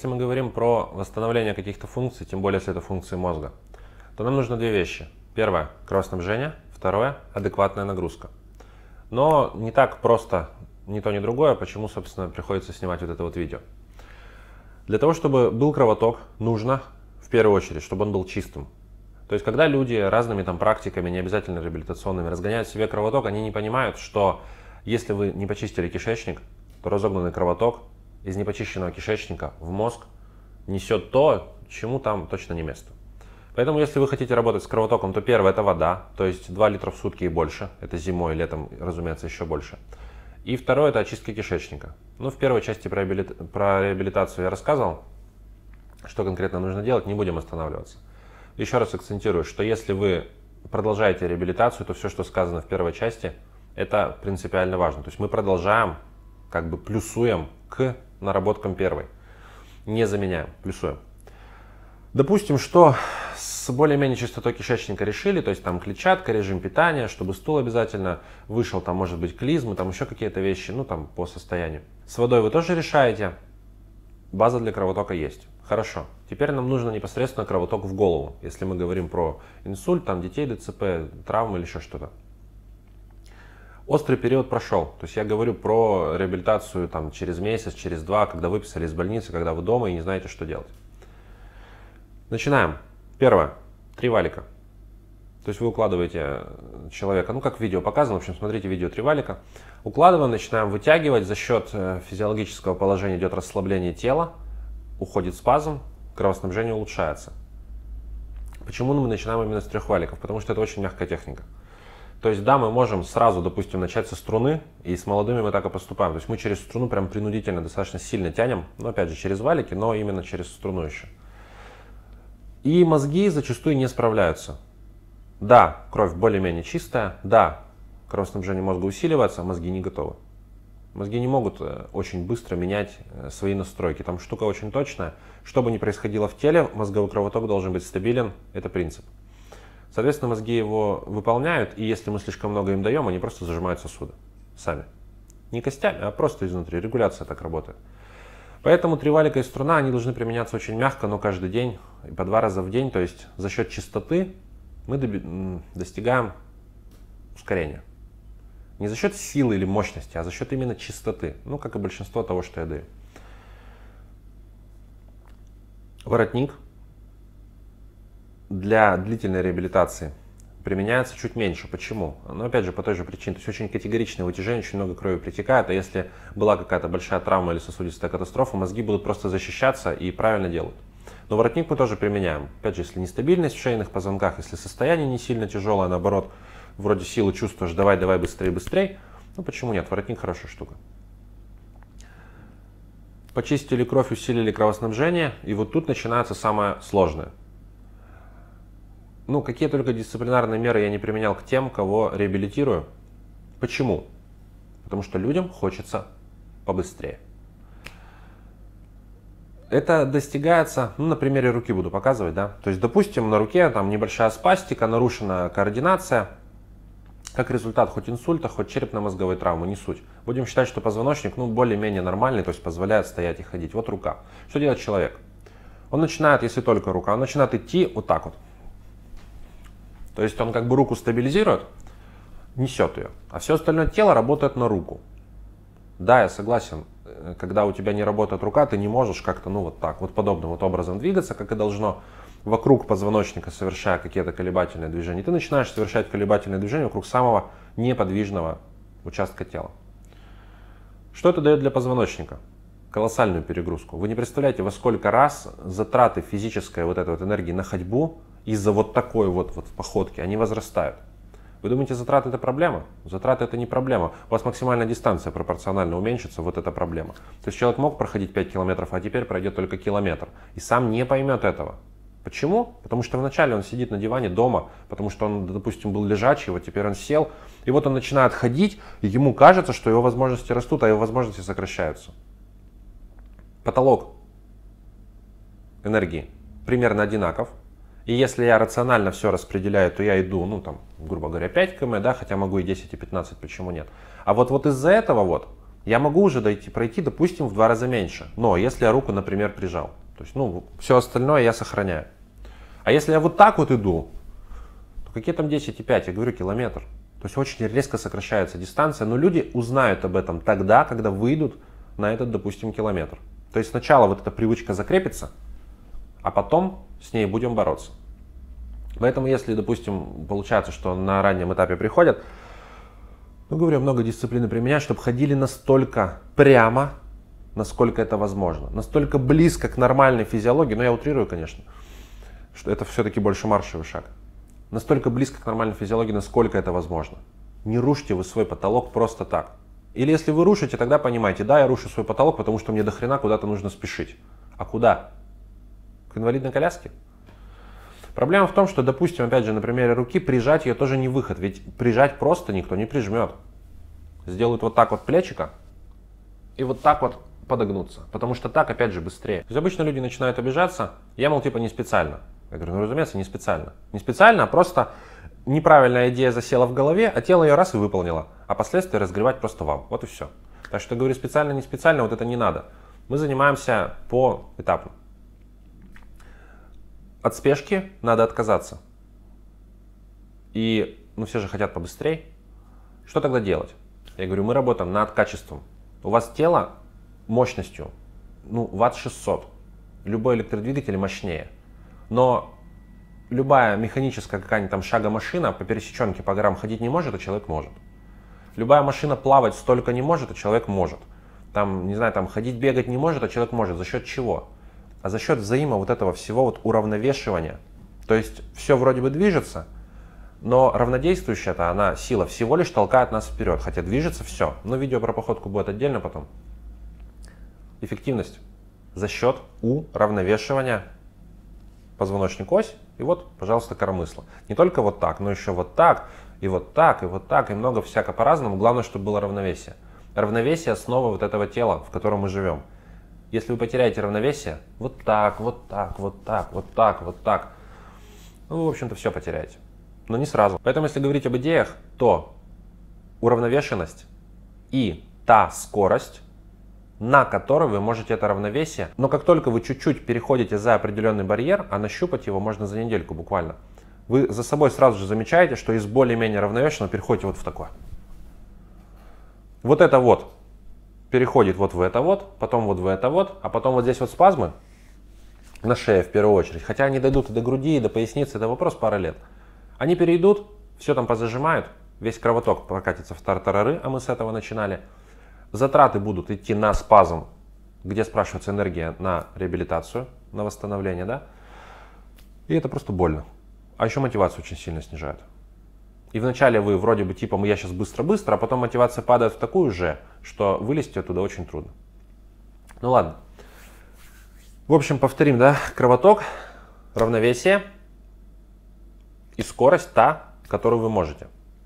Если мы говорим про восстановление каких-то функций, тем более если это функции мозга, то нам нужно две вещи. Первое – кровоснабжение, второе – адекватная нагрузка. Но не так просто ни то, ни другое, почему, собственно, приходится снимать вот это вот видео. Для того, чтобы был кровоток, нужно в первую очередь, чтобы он был чистым. То есть, когда люди разными там практиками, не обязательно реабилитационными, разгоняют себе кровоток, они не понимают, что если вы не почистили кишечник, то разогнанный кровоток из непочищенного кишечника в мозг несет то, чему там точно не место. Поэтому, если вы хотите работать с кровотоком, то первое – это вода, то есть 2 литра в сутки и больше. Это зимой, летом, разумеется, еще больше. И второе – это очистка кишечника. Ну, в первой части про реабилитацию я рассказывал, что конкретно нужно делать, не будем останавливаться. Еще раз акцентирую, что если вы продолжаете реабилитацию, то все, что сказано в первой части, это принципиально важно. То есть мы продолжаем, как бы плюсуем к наработкам первой. Не заменяем, плюсуем. Допустим, что с более-менее чистотой кишечника решили, то есть там клетчатка, режим питания, чтобы стул обязательно вышел, там может быть клизмы, там еще какие-то вещи, ну там по состоянию. С водой вы тоже решаете, база для кровотока есть. Хорошо, теперь нам нужно непосредственно кровоток в голову, если мы говорим про инсульт, там детей, ДЦП, травмы или еще что-то. Острый период прошел, то есть я говорю про реабилитацию там через месяц, через 2, когда выписали из больницы, когда вы дома и не знаете, что делать. Начинаем. Первое. 3 валика. То есть вы укладываете человека, ну как в видео показано, в общем, смотрите видео 3 валика. Укладываем, начинаем вытягивать, за счет физиологического положения идет расслабление тела, уходит спазм, кровоснабжение улучшается. Почему мы начинаем именно с 3 валиков? Потому что это очень мягкая техника. То есть да, мы можем сразу, допустим, начать со струны, и с молодыми мы так и поступаем. То есть мы через струну прям принудительно, достаточно сильно тянем, но опять же через валики, но именно через струну еще. И мозги зачастую не справляются. Да, кровь более-менее чистая, да, кровоснабжение мозга усиливается, а мозги не готовы. Мозги не могут очень быстро менять свои настройки. Там штука очень точная. Что бы ни происходило в теле, мозговой кровоток должен быть стабилен. Это принцип. Соответственно, мозги его выполняют, и если мы слишком много им даем, они просто зажимают сосуды сами. Не костями, а просто изнутри. Регуляция так работает. Поэтому 3 валика и струна, они должны применяться очень мягко, но каждый день, и по 2 раза в день. То есть за счет чистоты мы достигаем ускорения. Не за счет силы или мощности, а за счет именно чистоты. Ну, как и большинство того, что я даю. Воротник для длительной реабилитации применяется чуть меньше. Почему? Ну, опять же, по той же причине. То есть очень категоричное вытяжение, очень много крови притекает. А если была какая-то большая травма или сосудистая катастрофа, мозги будут просто защищаться и правильно делают. Но воротник мы тоже применяем. Опять же, если нестабильность в шейных позвонках, если состояние не сильно тяжелое, наоборот, вроде силы чувствуешь, давай, быстрее, быстрее. Ну, почему нет? Воротник хорошая штука. Почистили кровь, усилили кровоснабжение. И вот тут начинается самое сложное. Ну, какие только дисциплинарные меры я не применял к тем, кого реабилитирую. Почему? Потому что людям хочется побыстрее. Это достигается, ну, на примере руки буду показывать, да. То есть, допустим, на руке там небольшая спастика, нарушена координация. Как результат хоть инсульта, хоть черепно-мозговой травмы, не суть. Будем считать, что позвоночник, ну, более-менее нормальный, то есть позволяет стоять и ходить. Вот рука. Что делает человек? Он начинает, если только рука, он начинает идти вот так вот. То есть он как бы руку стабилизирует, несет ее, а все остальное тело работает на руку. Да, я согласен, когда у тебя не работает рука, ты не можешь как-то, ну вот так, вот подобным вот образом двигаться, как и должно, вокруг позвоночника, совершая какие-то колебательные движения. Ты начинаешь совершать колебательные движения вокруг самого неподвижного участка тела. Что это дает для позвоночника? Колоссальную перегрузку. Вы не представляете, во сколько раз затраты физической вот этой вот энергии на ходьбу из-за вот такой вот походки, они возрастают. Вы думаете, затраты это проблема? Затраты это не проблема. У вас максимальная дистанция пропорционально уменьшится, вот это проблема. То есть человек мог проходить 5 километров, а теперь пройдет только километр. И сам не поймет этого. Почему? Потому что вначале он сидит на диване дома, потому что он, допустим, был лежачий, вот теперь он сел, и вот он начинает ходить, и ему кажется, что его возможности растут, а его возможности сокращаются. Потолок энергии примерно одинаков. И если я рационально все распределяю, то я иду, ну там, грубо говоря, 5 км, да, хотя могу и 10, и 15, почему нет. А вот из-за этого я могу уже пройти, допустим, в 2 раза меньше. Но если я руку, например, прижал, то есть, ну, все остальное я сохраняю. А если я вот так вот иду, то какие там 10,5, я говорю, километр. То есть очень резко сокращается дистанция, но люди узнают об этом тогда, когда выйдут на этот, допустим, километр. То есть сначала вот эта привычка закрепится, а потом с ней будем бороться. Поэтому если, допустим, получается, что на раннем этапе приходят, ну, говорю, много дисциплины применять, чтобы ходили настолько прямо, насколько это возможно. Настолько близко к нормальной физиологии, но я утрирую, конечно, что это все-таки больше маршевый шаг. Настолько близко к нормальной физиологии, насколько это возможно. Не рушьте вы свой потолок просто так. Или если вы рушите, тогда понимаете, да, я рушу свой потолок, потому что мне до хрена куда-то нужно спешить. А куда? К инвалидной коляске? Проблема в том, что, допустим, опять же, на примере руки, прижать ее тоже не выход. Ведь прижать просто никто не прижмет. Сделают вот так вот плечико и вот так вот подогнуться. Потому что так, опять же, быстрее. То есть обычно люди начинают обижаться. Я, мол, типа не специально. Я говорю, ну, разумеется, не специально. Не специально, а просто неправильная идея засела в голове, а тело ее раз и выполнило. А последствия разгревать просто вам. Вот и все. Так что, говорю, специально, не специально, вот это не надо. Мы занимаемся поэтапно. От спешки надо отказаться. И, ну, все же хотят побыстрее. Что тогда делать? Я говорю, мы работаем над качеством. У вас тело мощностью, ну, ватт 600. Любой электродвигатель мощнее. Но любая механическая какая-нибудь там шагомашина по пересеченке по горам ходить не может, а человек может. Любая машина плавать столько не может, а человек может. Там, не знаю, там ходить, бегать не может, а человек может. За счет чего? А за счет вот этого всего вот уравновешивания. То есть все вроде бы движется, но равнодействующая-то она сила всего лишь толкает нас вперед. Хотя движется все. Но видео про походку будет отдельно потом. Эффективность за счет уравновешивания позвоночник ось. И вот, пожалуйста, коромысло. Не только вот так, но еще вот так, и вот так, и вот так, и много всяко по-разному. Главное, чтобы было равновесие. Равновесие — основа вот этого тела, в котором мы живем. Если вы потеряете равновесие, вот так, вот так, вот так, вот так, вот так, ну, вы, в общем-то, все потеряете. Но не сразу. Поэтому, если говорить об идеях, то уравновешенность и та скорость, на которой вы можете это равновесие, но как только вы чуть-чуть переходите за определенный барьер, а нащупать его можно за недельку буквально, вы за собой сразу же замечаете, что из более-менее равновешенного переходите вот в такое. Вот это вот переходит вот в это вот, потом вот в это вот, а потом вот здесь вот спазмы на шее в первую очередь. Хотя они дойдут и до груди, и до поясницы, это вопрос пары лет. Они перейдут, все там позажимают, весь кровоток прокатится в тартарары, а мы с этого начинали. Затраты будут идти на спазм, где спрашивается энергия на реабилитацию, на восстановление, да? И это просто больно. А еще мотивацию очень сильно снижает. И вначале вы вроде бы типа я сейчас быстро-быстро, а потом мотивация падает в такую же, что вылезти оттуда очень трудно. Ну ладно. В общем, повторим, да? Кровоток, равновесие и скорость та, которую вы можете.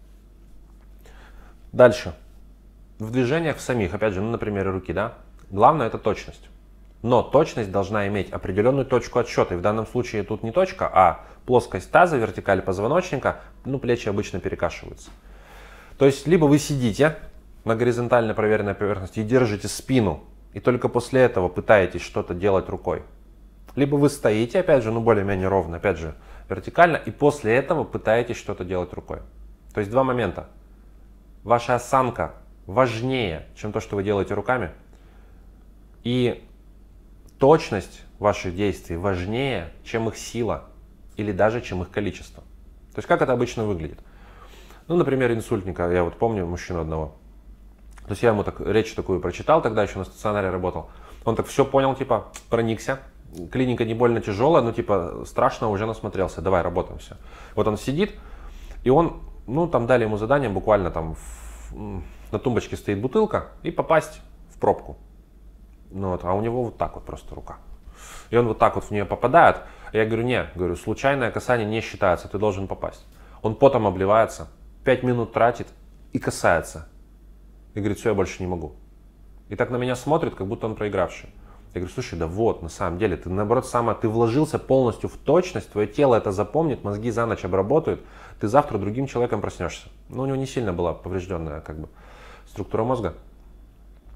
Дальше. В движениях в самих, опять же, ну, на примере руки, да? Главное — это точность. Но точность должна иметь определенную точку отсчета. И в данном случае тут не точка, а плоскость таза, вертикаль позвоночника, ну, плечи обычно перекашиваются. То есть, либо вы сидите на горизонтально проверенной поверхности и держите спину, и только после этого пытаетесь что-то делать рукой. Либо вы стоите, опять же, ну, более-менее ровно, опять же, вертикально, и после этого пытаетесь что-то делать рукой. То есть, два момента. Ваша осанка важнее, чем то, что вы делаете руками, и точность ваших действий важнее, чем их сила или даже чем их количество. То есть как это обычно выглядит? Ну, например, инсультника, я вот помню мужчину одного. То есть я ему так речь такую прочитал, тогда еще на стационаре работал. Он так все понял, типа проникся. Клиника не больно тяжелая, но типа страшно, уже насмотрелся. Давай, работаем все. Вот он сидит, и он, ну там дали ему задание, буквально там на тумбочке стоит бутылка, и попасть в пробку. Ну, вот, а у него вот так вот просто рука. И он вот так вот в нее попадает. Я говорю, не, говорю, случайное касание не считается, ты должен попасть. Он потом обливается, 5 минут тратит и касается. И говорит, все, я больше не могу. И так на меня смотрит, как будто он проигравший. Я говорю, слушай, да вот, на самом деле, ты наоборот ты вложился полностью в точность, твое тело это запомнит, мозги за ночь обработают, ты завтра другим человеком проснешься. Но у него не сильно была поврежденная как бы структура мозга.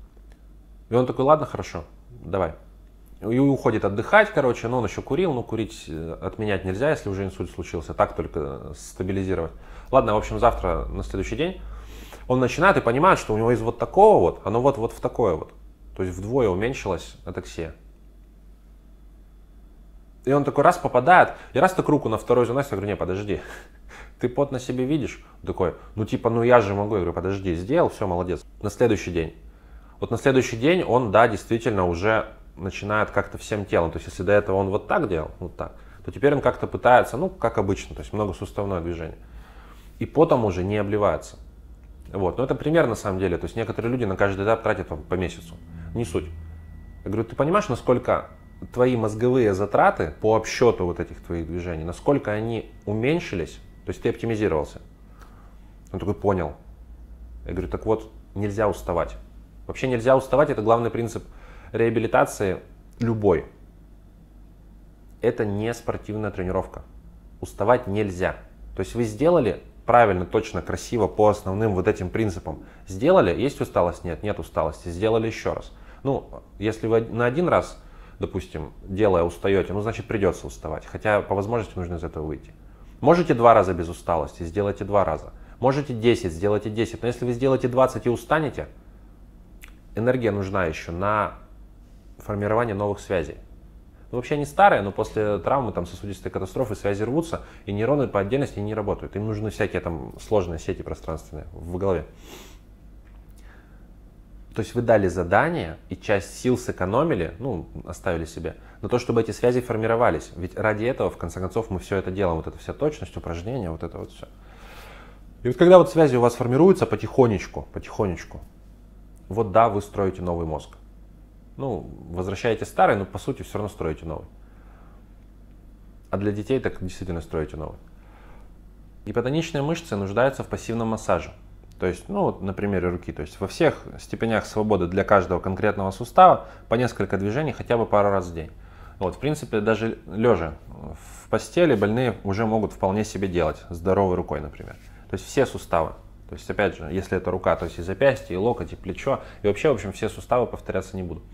И он такой, ладно, хорошо, давай. И уходит отдыхать, короче, но он еще курил, ну курить отменять нельзя, если уже инсульт случился, так только стабилизировать. Ладно, в общем, завтра, на следующий день, он начинает и понимает, что у него из вот такого вот, оно вот в такое вот. То есть вдвое уменьшилась атаксия. И он такой раз попадает, и раз так руку на второй занос, я говорю, не, подожди, ты пот на себе видишь? Такой, ну типа, ну я же могу, я говорю, подожди, сделал, все, молодец. На следующий день. Вот на следующий день он, да, действительно уже начинает как-то всем телом. То есть если до этого он вот так делал, вот так, то теперь он как-то пытается, ну, как обычно, то есть многосуставное движение. И потом уже не обливается. Вот. Но это пример на самом деле. То есть некоторые люди на каждый этап тратят по месяцу. Не суть. Я говорю, ты понимаешь, насколько твои мозговые затраты по обсчету вот этих твоих движений, насколько они уменьшились, то есть ты оптимизировался? Он такой, понял. Я говорю, так вот, нельзя уставать. Вообще нельзя уставать, это главный принцип реабилитации любой. Это не спортивная тренировка. Уставать нельзя. То есть вы сделали правильно, точно, красиво, по основным вот этим принципам. Сделали, есть усталость? Нет, нет усталости. Сделали еще раз. Ну, если вы на один раз, допустим, делая устаете, ну, значит придется уставать. Хотя по возможности нужно из этого выйти. Можете 2 раза без усталости, сделайте 2 раза. Можете 10, сделайте 10. Но если вы сделаете 20 и устанете, энергия нужна еще на формирование новых связей. Ну, вообще они старые, но после травмы, там, сосудистой катастрофы связи рвутся, и нейроны по отдельности не работают. Им нужны всякие там сложные сети пространственные в голове. То есть вы дали задание и часть сил сэкономили, ну, оставили себе, на то, чтобы эти связи формировались. Ведь ради этого, в конце концов, мы все это делаем. Вот эта вся точность, упражнения, вот это вот все. И вот когда вот связи у вас формируются потихонечку, вот да, вы строите новый мозг. Ну, возвращаете старый, но по сути все равно строите новый. А для детей так действительно строите новый. Гипотоничные мышцы нуждаются в пассивном массаже. То есть, ну вот на примере руки, то есть во всех степенях свободы для каждого конкретного сустава по несколько движений хотя бы пару раз в день. Вот, в принципе, даже лежа в постели больные уже могут вполне себе делать, здоровой рукой, например. То есть все суставы. То есть, опять же, если это рука, то есть и запястье, и локоть, и плечо, и вообще, в общем, все суставы повторяться не будут.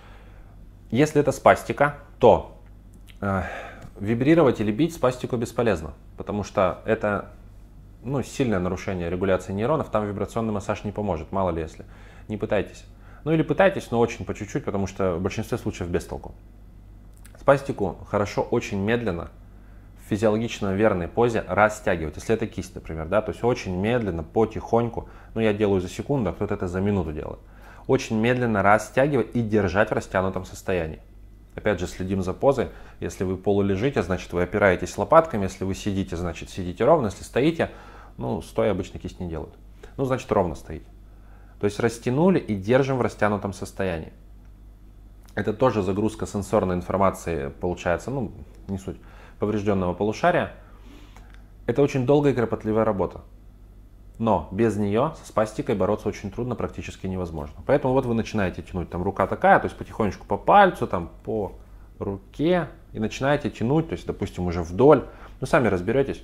Если это спастика, то вибрировать или бить спастику бесполезно, потому что это, ну, сильное нарушение регуляции нейронов, там вибрационный массаж не поможет, мало ли если. Не пытайтесь. Ну или пытайтесь, но очень по чуть-чуть, потому что в большинстве случаев без толку. Спастику хорошо очень медленно, в физиологично верной позе растягивать. Если это кисть, например, да, то есть очень медленно, потихоньку, ну я делаю за секунду, а кто-то это за минуту делает. Очень медленно растягивать и держать в растянутом состоянии. Опять же, следим за позой. Если вы полулежите, значит вы опираетесь лопатками. Если вы сидите, значит сидите ровно. Если стоите, ну стоя обычно кисть не делают. Ну значит ровно стоите. То есть растянули и держим в растянутом состоянии. Это тоже загрузка сенсорной информации получается, ну не суть, поврежденного полушария. Это очень долгая и кропотливая работа. Но без нее со спастикой бороться очень трудно, практически невозможно. Поэтому вот вы начинаете тянуть, там рука такая, то есть потихонечку по пальцу, там по руке, и начинаете тянуть, то есть, допустим, уже вдоль. Ну, сами разберетесь.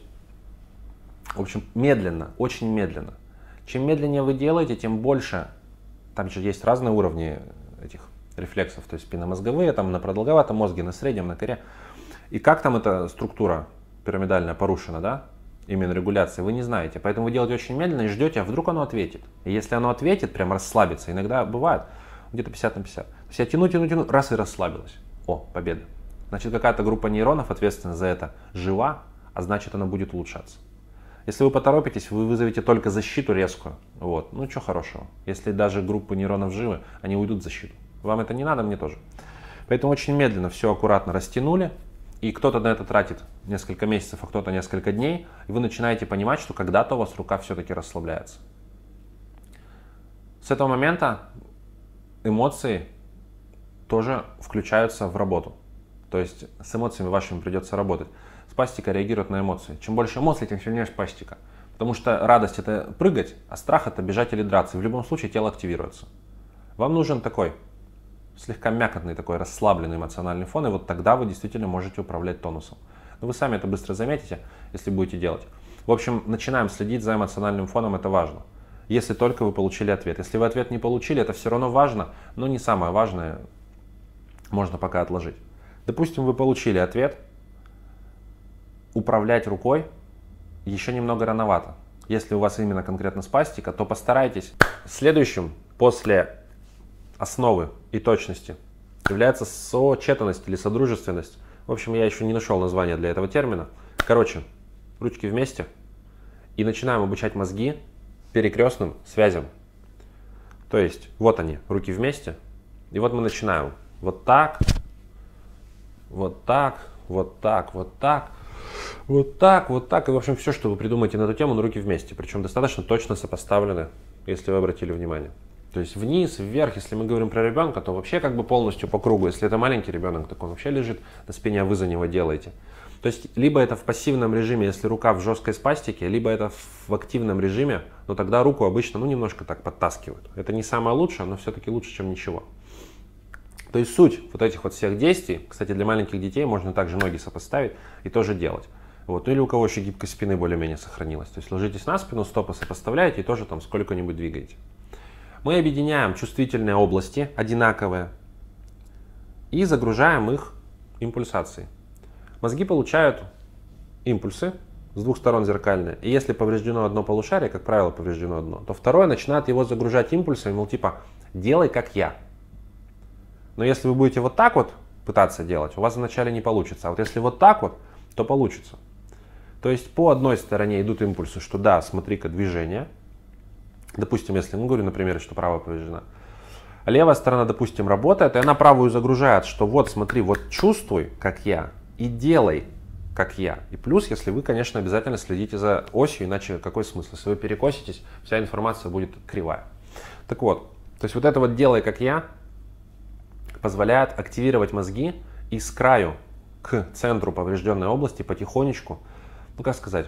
В общем, медленно, очень медленно. Чем медленнее вы делаете, тем больше, там же есть разные уровни этих рефлексов, то есть спинномозговые, там на продолговатом мозге, на среднем, на коре. И как там эта структура пирамидальная порушена, да? Именно регуляции, вы не знаете. Поэтому вы делаете очень медленно и ждете, а вдруг оно ответит. И если оно ответит, прям расслабится. Иногда бывает где-то 50 на 50. То есть я тяну, раз и расслабилась. О, победа. Значит, какая-то группа нейронов, ответственная за это, жива, а значит, она будет улучшаться. Если вы поторопитесь, вы вызовете только защиту резкую. Вот. Ну, что хорошего. Если даже группы нейронов живы, они уйдут в защиту. Вам это не надо, мне тоже. Поэтому очень медленно все аккуратно растянули. И кто-то на это тратит несколько месяцев, а кто-то несколько дней, и вы начинаете понимать, что когда-то у вас рука все-таки расслабляется. С этого момента эмоции тоже включаются в работу. То есть с эмоциями вашими придется работать. Спастика реагирует на эмоции. Чем больше эмоций, тем сильнее спастика. Потому что радость — это прыгать, а страх — это бежать или драться. И в любом случае тело активируется. Вам нужен такой слегка мякотный, такой расслабленный эмоциональный фон, и вот тогда вы действительно можете управлять тонусом. Но вы сами это быстро заметите, если будете делать. В общем, начинаем следить за эмоциональным фоном, это важно. если только вы получили ответ. Если вы ответ не получили, это все равно важно, но не самое важное, можно пока отложить. Допустим, вы получили ответ, управлять рукой еще немного рановато. Если у вас именно конкретно спастика, то постарайтесь. Следующим после основы и точности является сочетанность или содружественность. В общем, я еще не нашел название для этого термина. Короче, ручки вместе и начинаем обучать мозги перекрестным связям. То есть, вот они, руки вместе, и вот мы начинаем. Вот так, вот так, вот так, вот так, вот так, вот так. И, в общем, все, что вы придумаете на эту тему, на руки вместе. Причем достаточно точно сопоставлены, если вы обратили внимание. То есть вниз, вверх, если мы говорим про ребенка, то вообще как бы полностью по кругу. Если это маленький ребенок, так он вообще лежит на спине, а вы за него делаете. То есть либо это в пассивном режиме, если рука в жесткой спастике, либо это в активном режиме, но тогда руку обычно немножко так подтаскивают. Это не самое лучшее, но все-таки лучше, чем ничего. То есть суть вот этих вот всех действий, кстати, для маленьких детей можно также ноги сопоставить и тоже делать. Вот. Ну или у кого еще гибкость спины более-менее сохранилась. То есть ложитесь на спину, стопы сопоставляете и тоже там сколько-нибудь двигаете. Мы объединяем чувствительные области, одинаковые, и загружаем их импульсацией. Мозги получают импульсы с двух сторон зеркальные, и если повреждено одно полушарие, как правило, повреждено одно, то второе начинает его загружать импульсами, мол, типа, делай как я. Но если вы будете вот так вот пытаться делать, у вас вначале не получится, а вот если вот так вот, то получится. То есть по одной стороне идут импульсы, что да, смотри-ка, движение. Допустим, если, говорю, например, что правая повреждена. А левая сторона, допустим, работает, и она правую загружает, что вот смотри, вот чувствуй, как я, и делай, как я. И плюс, если вы, конечно, обязательно следите за осью, иначе какой смысл? Если вы перекоситесь, вся информация будет кривая. Так вот, то есть вот это вот делай, как я, позволяет активировать мозги и с краю к центру поврежденной области потихонечку, как сказать,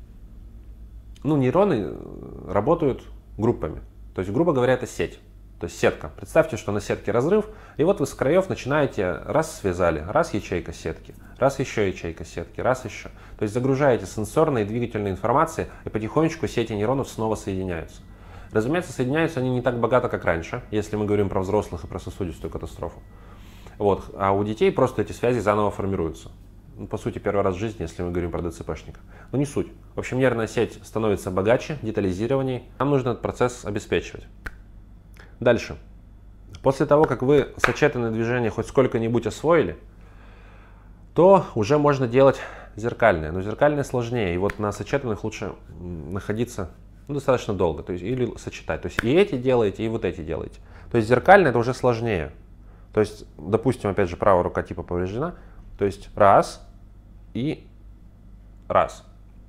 нейроны работают группами. То есть, грубо говоря, это сеть. То есть сетка. Представьте, что на сетке разрыв, и вот вы с краев начинаете, раз связали, раз ячейка сетки, раз еще ячейка сетки, раз еще. То есть загружаете сенсорной и двигательной информацией, и потихонечку сети нейронов снова соединяются. Разумеется, соединяются они не так богато, как раньше, если мы говорим про взрослых и про сосудистую катастрофу. Вот. А у детей просто эти связи заново формируются. По сути, первый раз в жизни, если мы говорим про ДЦПшника. Но не суть. В общем, нервная сеть становится богаче, детализированней. Нам нужно этот процесс обеспечивать. Дальше. После того, как вы сочетанные движения хоть сколько-нибудь освоили, то уже можно делать зеркальные. Но зеркальные сложнее. И вот на сочетанных лучше находиться достаточно долго. То есть, или сочетать. То есть и эти делаете, и вот эти делаете. То есть зеркальные это уже сложнее. То есть, допустим, опять же, правая рука типа повреждена. То есть раз и раз.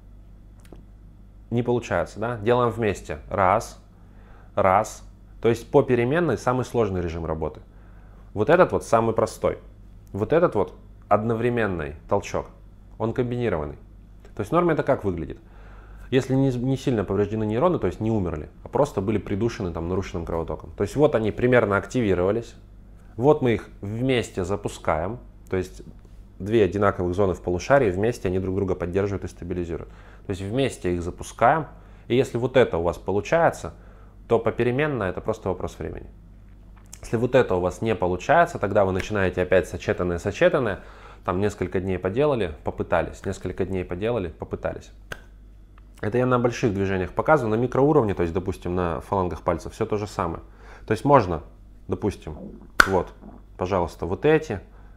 Не получается, да? Делаем вместе. Раз, раз. То есть по переменной самый сложный режим работы. Вот этот вот самый простой. Вот этот вот одновременный толчок. Он комбинированный. То есть в норме это как выглядит? Если не сильно повреждены нейроны, то есть не умерли, а просто были придушены там нарушенным кровотоком. То есть вот они примерно активировались. Вот мы их вместе запускаем. То есть две одинаковых зоны в полушарии вместе они друг друга поддерживают и стабилизируют. То есть вместе их запускаем. И если вот это у вас получается, то попеременно это просто вопрос времени. Если вот это у вас не получается, тогда вы начинаете опять сочетанные, там несколько дней поделали, попытались, несколько дней поделали, попытались. Это я на больших движениях показываю, на микроуровне, то есть, допустим, на фалангах пальцев, все то же самое. То есть можно, допустим, вот, пожалуйста, вот эти,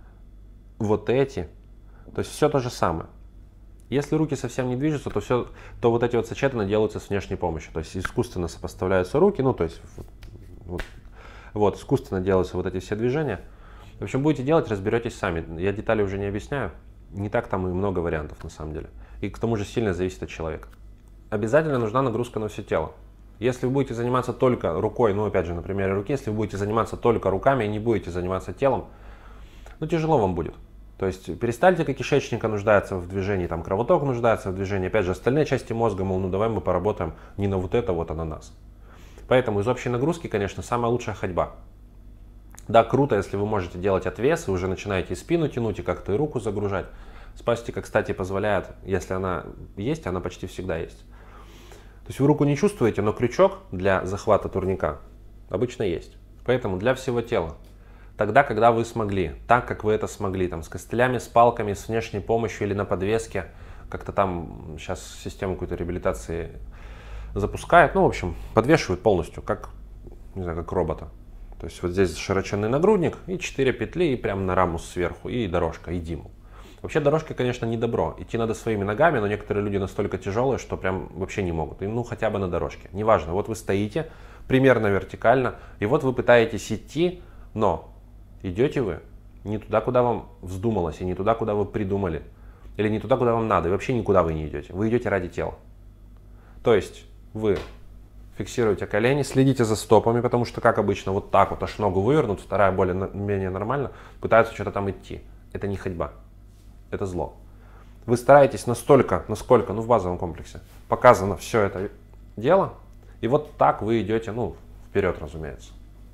то есть все то же самое. Если руки совсем не движутся, то вот эти вот сочетанные делаются с внешней помощью. То есть искусственно сопоставляются руки, то есть вот искусственно делаются вот эти все движения. В общем, будете делать, разберетесь сами. Я детали уже не объясняю. Не так там и много вариантов на самом деле. И к тому же сильно зависит от человека. Обязательно нужна нагрузка на все тело. Если вы будете заниматься только рукой, опять же на примере руки, если вы будете заниматься только руками и не будете заниматься телом, тяжело вам будет. То есть перистальтика кишечника нуждается в движении, там кровоток нуждается в движении, опять же остальные части мозга, давай мы поработаем не на вот это, а на нас. Поэтому из общей нагрузки, конечно, самая лучшая ходьба. Да, круто, если вы можете делать отвес, и уже начинаете и спину тянуть, и как-то и руку загружать. Спастика, кстати, позволяет, если она есть, она почти всегда есть. То есть вы руку не чувствуете, но крючок для захвата турника обычно есть. Поэтому для всего тела. Тогда, когда вы смогли, так как вы это смогли, там, с костылями, с палками, с внешней помощью или на подвеске, как-то там сейчас систему какой-то реабилитации запускают, ну, в общем, подвешивают полностью, как, не знаю, как робота. То есть вот здесь широченный нагрудник и 4 петли, и прям на раму сверху, и дорожка, и диму. Вообще дорожка, конечно, не добро. Идти надо своими ногами, но некоторые люди настолько тяжелые, что прям вообще не могут. И, ну, хотя бы на дорожке. Неважно, вот вы стоите примерно вертикально, и вот вы пытаетесь идти, но идете вы не туда, куда вам вздумалось, и не туда, куда вы придумали, или не туда, куда вам надо, и вообще никуда вы не идете. Вы идете ради тела. То есть вы фиксируете колени, следите за стопами, потому что, как обычно, вот так вот аж ногу вывернут, вторая более-менее нормально, пытаются что-то там идти. Это не ходьба, это зло. Вы стараетесь настолько, насколько, ну, в базовом комплексе показано все это дело, и вот так вы идете, ну, вперед, разумеется.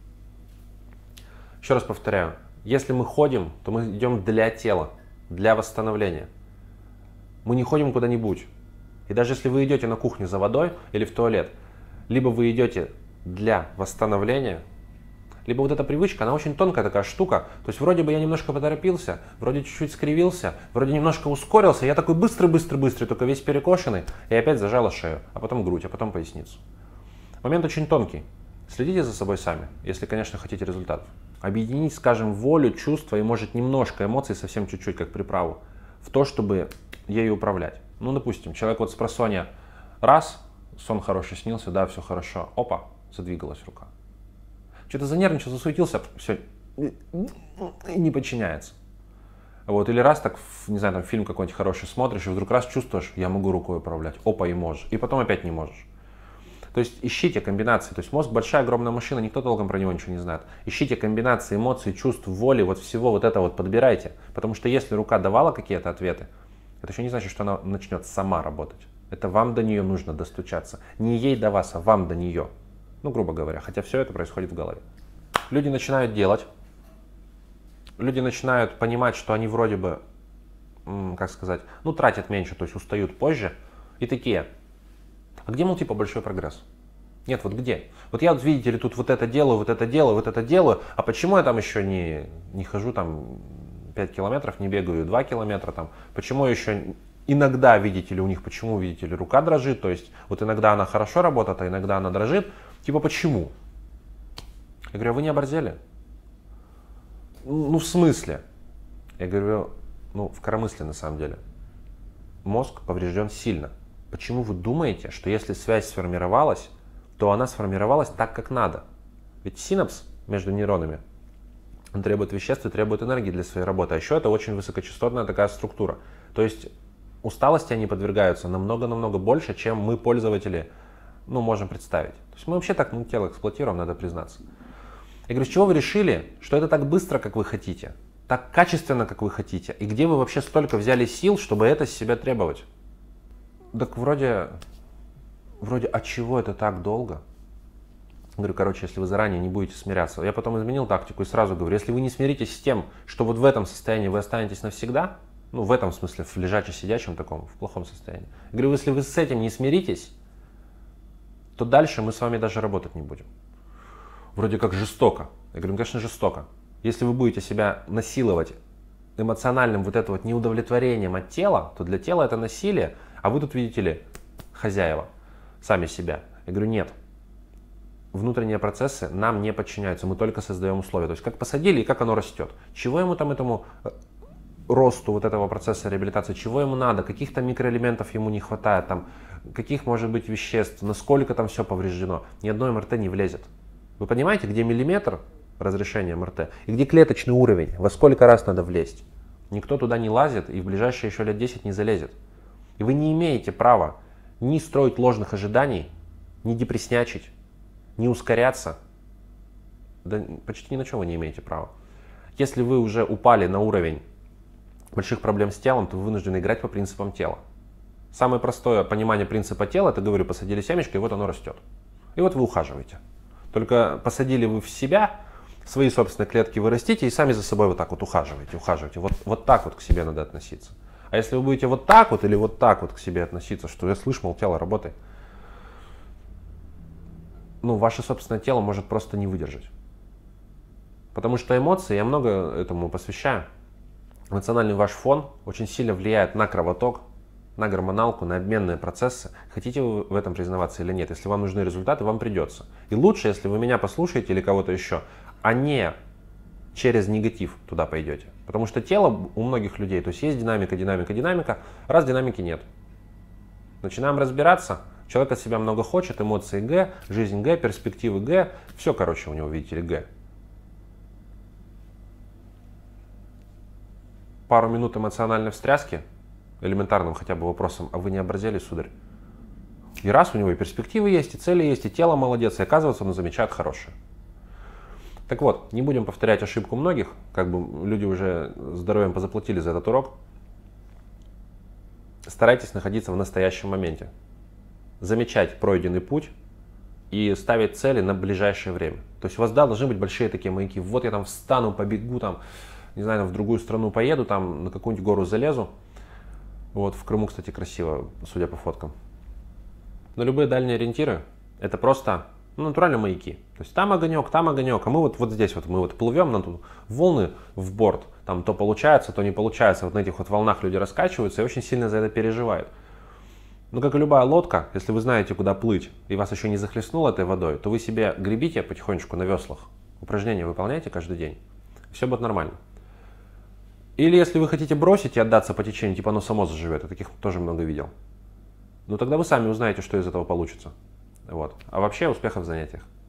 Еще раз повторяю, если мы ходим, то мы идем для тела, для восстановления. Мы не ходим куда-нибудь. И даже если вы идете на кухню за водой или в туалет, либо вы идете для восстановления, либо вот эта привычка, она очень тонкая такая штука. То есть вроде бы я немножко поторопился, вроде чуть-чуть скривился, вроде немножко ускорился, я такой быстрый, только весь перекошенный, и опять зажала шею, а потом грудь, а потом поясницу. Момент очень тонкий. Следите за собой сами, если, конечно, хотите результатов. Объединить, скажем, волю, чувства и, может, немножко эмоций, совсем чуть-чуть, как приправу, в то, чтобы ею управлять. Ну, допустим, человек вот с просонья раз, сон хороший снился, да, все хорошо, опа, задвигалась рука. Что-то занервничал, засуетился, все, не подчиняется. Вот, или раз так, не знаю, там фильм какой-нибудь хороший смотришь, и вдруг раз чувствуешь, я могу рукой управлять, опа, и можешь, и потом опять не можешь. То есть ищите комбинации, то есть мозг большая, огромная машина, никто толком про него ничего не знает. Ищите комбинации эмоций, чувств, воли, вот всего вот это вот подбирайте. Потому что если рука давала какие-то ответы, это еще не значит, что она начнет сама работать. Это вам до нее нужно достучаться. Не ей до вас, а вам до нее. Ну, грубо говоря, хотя все это происходит в голове. Люди начинают делать, люди начинают понимать, что они вроде бы, как сказать, ну, тратят меньше, то есть устают позже, и такие... А где, мол, типа большой прогресс? Нет, вот где? Вот я, вот видите ли, тут вот это делаю, вот это делаю, вот это делаю, а почему я там еще не хожу там 5 километров, не бегаю 2 километра там? Почему еще иногда, видите ли, у них, почему, видите ли, рука дрожит? То есть вот иногда она хорошо работает, а иногда она дрожит. Типа почему? Я говорю, а вы не оборзели? Ну, в смысле? Я говорю, ну, в коромысле на самом деле. Мозг поврежден сильно. Почему вы думаете, что если связь сформировалась, то она сформировалась так, как надо? Ведь синапс между нейронами, он требует веществ и требует энергии для своей работы. А еще это очень высокочастотная такая структура. То есть усталости они подвергаются намного-намного больше, чем мы, пользователи, ну, можем представить. То есть мы вообще так, ну, тело эксплуатируем, надо признаться. Я говорю, с чего вы решили, что это так быстро, как вы хотите? Так качественно, как вы хотите? И где вы вообще столько взяли сил, чтобы это с себя требовать? Так вроде, а чего это так долго? Говорю, короче, если вы заранее не будете смиряться. Я потом изменил тактику и сразу говорю, если вы не смиритесь с тем, что вот в этом состоянии вы останетесь навсегда, ну, в этом смысле, в лежаче-сидячем таком, в плохом состоянии. Я говорю, если вы с этим не смиритесь, то дальше мы с вами даже работать не будем. Вроде как жестоко. Я говорю, конечно, жестоко. Если вы будете себя насиловать эмоциональным вот это вот неудовлетворением от тела, то для тела это насилие, а вы тут, видите ли, хозяева, сами себя. Я говорю, нет. Внутренние процессы нам не подчиняются, мы только создаем условия. То есть как посадили и как оно растет. Чего ему там, этому росту вот этого процесса реабилитации, чего ему надо, каких-то микроэлементов ему не хватает, там, каких может быть веществ, насколько там все повреждено. Ни одно МРТ не влезет. Вы понимаете, где миллиметр разрешения МРТ и где клеточный уровень, во сколько раз надо влезть? Никто туда не лазит и в ближайшие еще лет 10 не залезет. И вы не имеете права ни строить ложных ожиданий, ни депресснячить, ни ускоряться. Да почти ни на чем вы не имеете права. Если вы уже упали на уровень больших проблем с телом, то вы вынуждены играть по принципам тела. Самое простое понимание принципа тела, это, говорю, посадили семечко, и вот оно растет. И вот вы ухаживаете. Только посадили вы в себя, свои собственные клетки вы растите, и сами за собой вот так вот ухаживаете. Вот так вот к себе надо относиться. А если вы будете вот так вот или вот так вот к себе относиться, что я слышу, мол, тело работает, ну, ваше собственное тело может просто не выдержать. Потому что эмоции, я много этому посвящаю, эмоциональный ваш фон очень сильно влияет на кровоток, на гормоналку, на обменные процессы. Хотите вы в этом признаваться или нет? Если вам нужны результаты, вам придется. И лучше, если вы меня послушаете или кого-то еще, а не через негатив туда пойдете. Потому что тело у многих людей, то есть динамика, динамика, динамика, раз динамики нет. Начинаем разбираться, человек от себя много хочет, эмоции Г, жизнь Г, перспективы Г, все, короче, у него, видите ли, Г. Пару минут эмоциональной встряски, элементарным хотя бы вопросом, а вы не оборзели, сударь? И раз у него и перспективы есть, и цели есть, и тело молодец, и оказывается, он замечает хорошее. Так вот, не будем повторять ошибку многих, как бы люди уже здоровьем позаплатили за этот урок. Старайтесь находиться в настоящем моменте, замечать пройденный путь и ставить цели на ближайшее время. То есть у вас, да, должны быть большие такие маяки. Вот я там встану, побегу, там, не знаю, в другую страну поеду, там на какую-нибудь гору залезу. Вот, в Крыму, кстати, красиво, судя по фоткам. Но любые дальние ориентиры — это просто натуральные маяки. То есть там огонек, а мы вот здесь вот, мы вот плывем на волны в борт. Там то получается, то не получается. Вот на этих вот волнах люди раскачиваются и очень сильно за это переживают. Но как и любая лодка, если вы знаете, куда плыть, и вас еще не захлестнуло этой водой, то вы себе гребите потихонечку на веслах. Упражнения выполняйте каждый день. Все будет нормально. Или если вы хотите бросить и отдаться по течению, типа оно само заживет, я таких тоже много видел. Ну тогда вы сами узнаете, что из этого получится. Вот. А вообще успехов в занятиях.